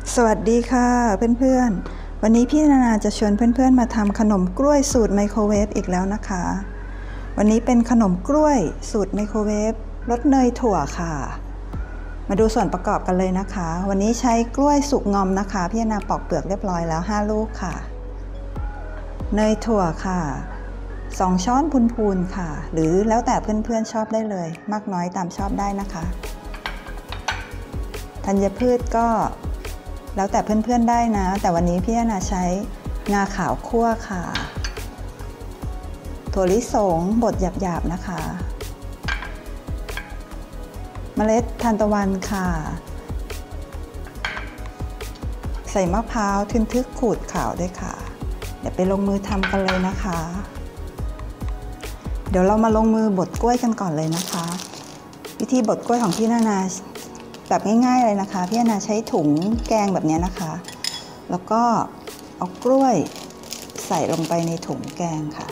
สวัสดีค่ะเพื่อนๆวันนี้พี่นานาจะชวนเพื่อนๆมาทำขนมกล้วยสูตรไมโครเวฟอีกแล้วนะคะวันนี้เป็นขนมกล้วยสูตรไมโครเวฟรสเนยถั่วค่ะมาดูส่วนประกอบกันเลยนะคะวันนี้ใช้กล้วยสุกงอมนะคะพี่นานาปอกเปลือกเรียบร้อยแล้ว5 ลูกค่ะเนยถั่วค่ะ2 ช้อนพูนๆค่ะหรือแล้วแต่เพื่อนๆชอบได้เลยมากน้อยตามชอบได้นะคะธัญพืชก็แล้วแต่เพื่อนๆได้นะแต่วันนี้พี่นานาใช้งาขาวคั่วค่ะถั่วลิสงบดหยาบๆนะคะเมล็ดทานตะวันค่ะใส่มะพร้าวทึนทึกขูดขาวด้วยค่ะเดี๋ยวไปลงมือทำกันเลยนะคะเดี๋ยวเรามาลงมือบดกล้วยกันก่อนเลยนะคะวิธีบดกล้วยของพี่นานาแบบง่ายๆเลยนะคะพี่นานาใช้ถุงแกงแบบนี้นะคะแล้วก็เอากล้วยใส่ลงไปในถุงแกงค่ะ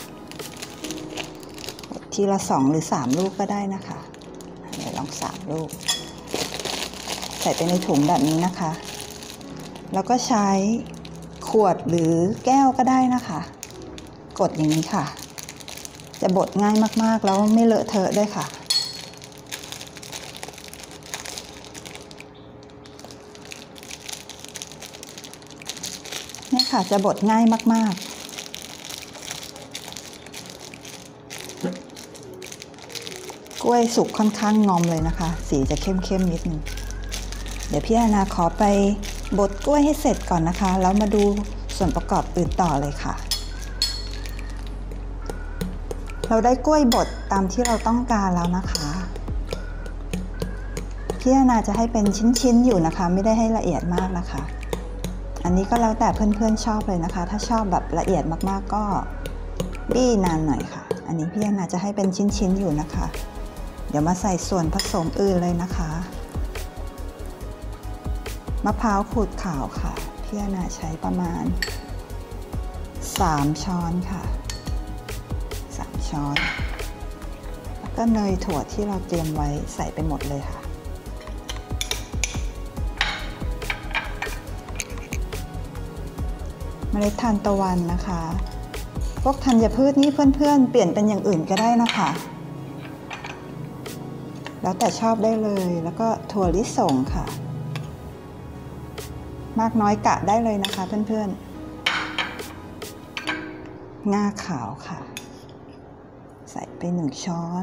ทีละ2 หรือ 3 ลูกก็ได้นะคะเดี๋ยวลอง3 ลูกใส่ไปในถุงแบบนี้นะคะแล้วก็ใช้ขวดหรือแก้วก็ได้นะคะกดอย่างนี้ค่ะจะบดง่ายมากๆแล้วไม่เลอะเทอะด้วยค่ะเนี่ยค่ะจะบดง่ายมากๆกล้วยสุกค่อนข้างงอมเลยนะคะสีจะเข้มๆนิดนึงเดี๋ยวพี่นานาขอไปบดกล้วยให้เสร็จก่อนนะคะแล้วมาดูส่วนประกอบอื่นต่อเลยค่ะเราได้กล้วยบดตามที่เราต้องการแล้วนะคะพี่นานาจะให้เป็นชิ้นๆอยู่นะคะไม่ได้ให้ละเอียดมากนะคะอันนี้ก็แล้วแต่เพื่อนๆชอบเลยนะคะถ้าชอบแบบละเอียดมากๆก็บี้นานหน่อยค่ะอันนี้พี่นานาจะให้เป็นชิ้นๆอยู่นะคะเดี๋ยวมาใส่ส่วนผสมอื่นเลยนะคะมะพร้าวขูดขาวค่ะพี่นานาใช้ประมาณ3 ช้อนค่ะ3 ช้อนแล้วก็เนยถั่วที่เราเตรียมไว้ใส่ไปหมดเลยค่ะเมล็ดทานตะวันนะคะพวกธัญพืชนี่เพื่อนๆเปลี่ยนเป็นอย่างอื่นก็ได้นะคะแล้วแต่ชอบได้เลยแล้วก็ถั่วลิสงค่ะมากน้อยกะได้เลยนะคะเพื่อนๆงาขาวค่ะใส่ไป1 ช้อน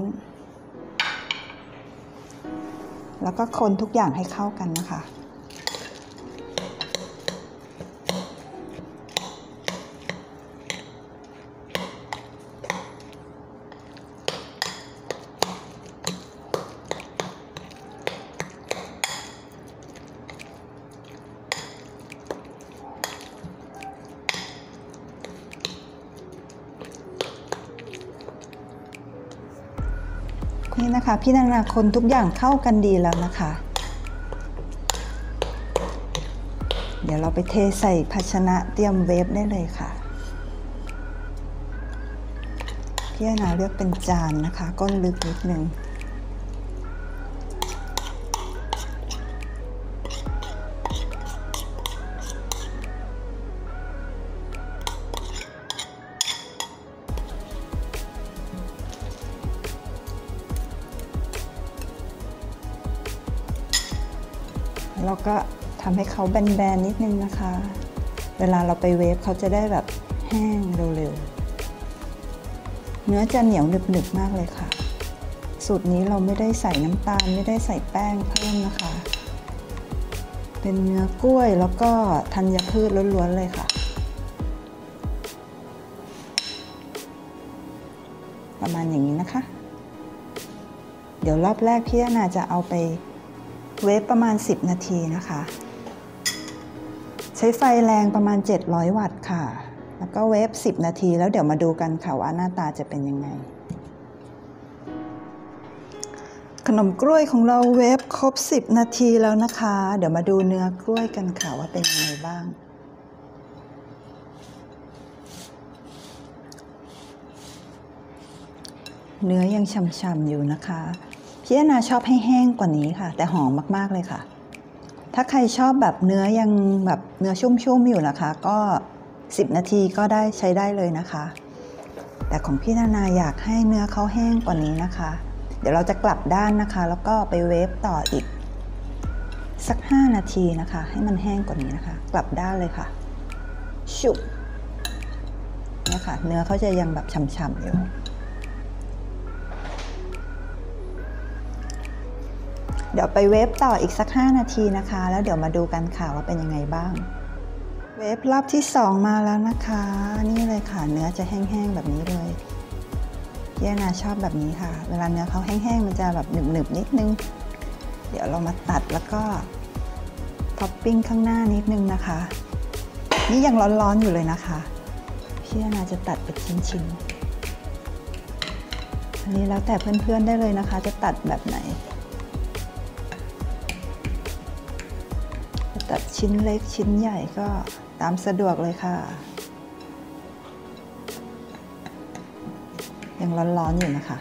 แล้วก็คนทุกอย่างให้เข้ากันนะคะนี่นะคะพี่นานาคนทุกอย่างเข้ากันดีแล้วนะคะเดี๋ยวเราไปเทใส่ภาชนะเตรียมเวฟได้เลยค่ะพี่นานาเลือกเป็นจานนะคะก้นลึกนิดนึงแล้วก็ทำให้เขาแบนๆนิดนึงนะคะเวลาเราไปเวฟเขาจะได้แบบแห้งเร็วๆเนื้อจะเหนียวหนึบๆมากเลยค่ะสูตรนี้เราไม่ได้ใส่น้ำตาลไม่ได้ใส่แป้งเพิ่มนะคะเป็นเนื้อกล้วยแล้วก็ธัญพืชล้วนๆเลยค่ะประมาณอย่างนี้นะคะเดี๋ยวรอบแรกพี่นานาจะเอาไปเวฟประมาณ10 นาทีนะคะใช้ไฟแรงประมาณ700 วัตต์ค่ะแล้วก็เวฟ10 นาทีแล้วเดี๋ยวมาดูกันค่ะว่าหน้าตาจะเป็นยังไงขนมกล้วยของเราเวฟครบ10 นาทีแล้วนะคะเดี๋ยวมาดูเนื้อกล้วยกันค่ะว่าเป็นยังไงบ้างเนื้อยังฉ่ำๆอยู่นะคะพี่นานาชอบให้แห้งกว่านี้ค่ะแต่หอมมากๆเลยค่ะถ้าใครชอบแบบเนื้อยังแบบเนื้อชุ่มๆอยู่นะคะก็10 นาทีก็ได้ใช้ได้เลยนะคะแต่ของพี่นานาอยากให้เนื้อเขาแห้งกว่านี้นะคะเดี๋ยวเราจะกลับด้านนะคะแล้วก็ไปเวฟต่ออีกสัก5 นาทีนะคะให้มันแห้งกว่านี้นะคะกลับด้านเลยค่ะชุบเนี่ยค่ะเนื้อเขาจะยังแบบฉ่ำๆอยู่เดี๋ยวไปเวฟต่ออีกสัก5 นาทีนะคะแล้วเดี๋ยวมาดูกันค่ะว่าเป็นยังไงบ้างเวฟรอบที่2มาแล้วนะคะนี่เลยค่ะเนื้อจะแห้งๆแบบนี้เลยพี่นาชอบแบบนี้ค่ะเวลาเนื้อเขาแห้งๆมันจะแบบหนึบๆนิดนึงเดี๋ยวเรามาตัดแล้วก็ท็อปปิ้งข้างหน้านิดนึงนะคะนี่ยังร้อนๆอยู่เลยนะคะพี่นาจะตัดเป็นชิ้นๆอันนี้แล้วแต่เพื่อนๆได้เลยนะคะจะตัดแบบไหนจะตัดชิ้นเล็กชิ้นใหญ่ก็ตามสะดวกเลยค่ะยังร้อนๆอยู่นะคะ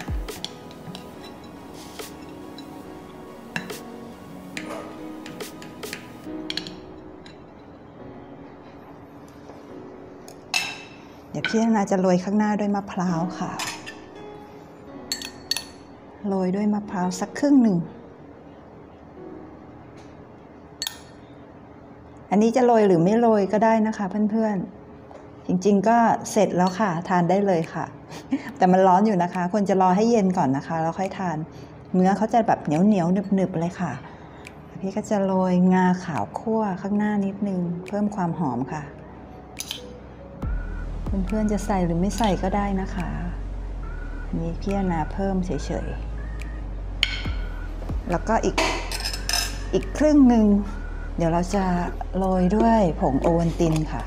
เดี๋ยวพี่นาจะโรยข้างหน้าด้วยมะพร้าวค่ะโรยด้วยมะพร้าวสักครึ่งหนึ่งอันนี้จะโรยหรือไม่โรยก็ได้นะคะเพื่อนๆจริงๆก็เสร็จแล้วค่ะทานได้เลยค่ะแต่มันร้อนอยู่นะคะควรจะรอให้เย็นก่อนนะคะแล้วค่อยทานเนื้อเขาจะแบบเหนียวหนึบๆเลยค่ะพี่ก็จะโรยงาขาวคั่วข้างหน้านิดนึงเพิ่มความหอมค่ะเพื่อนๆจะใส่หรือไม่ใส่ก็ได้นะคะอันนี้พี่นาเพิ่มเฉยๆแล้วก็อีกครึ่งหนึ่งเดี๋ยวเราจะโรยด้วยผงโอวัลตินค่ะ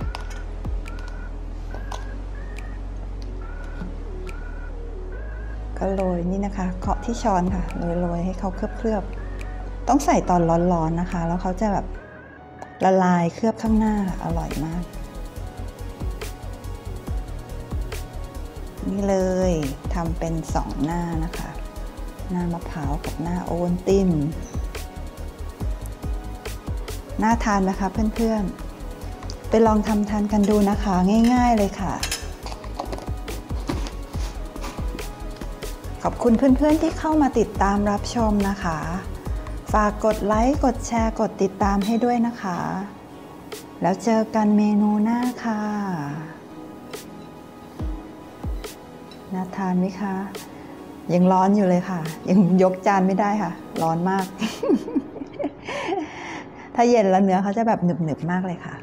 ก็โรยนี่นะคะเคาะที่ช้อนค่ะโรยให้เขาเคลือบต้องใส่ตอนร้อนๆนะคะแล้วเขาจะแบบละลายเคลือบข้างหน้าอร่อยมากนี่เลยทำเป็น2 หน้านะคะหน้ามะพร้าวกับหน้าโอวัลตินน่าทานนะคะเพื่อนๆไปลองทำทานกันดูนะคะง่ายๆเลยค่ะขอบคุณเพื่อนๆที่เข้ามาติดตามรับชมนะคะฝากกดไลค์กดแชร์กดติดตามให้ด้วยนะคะแล้วเจอกันเมนูหน้าค่ะน่าทานไหมคะยังร้อนอยู่เลยค่ะยังยกจานไม่ได้ค่ะร้อนมาก ถ้าเย็นแล้วเนื้อเขาจะแบบหนึบๆมากเลยค่ะ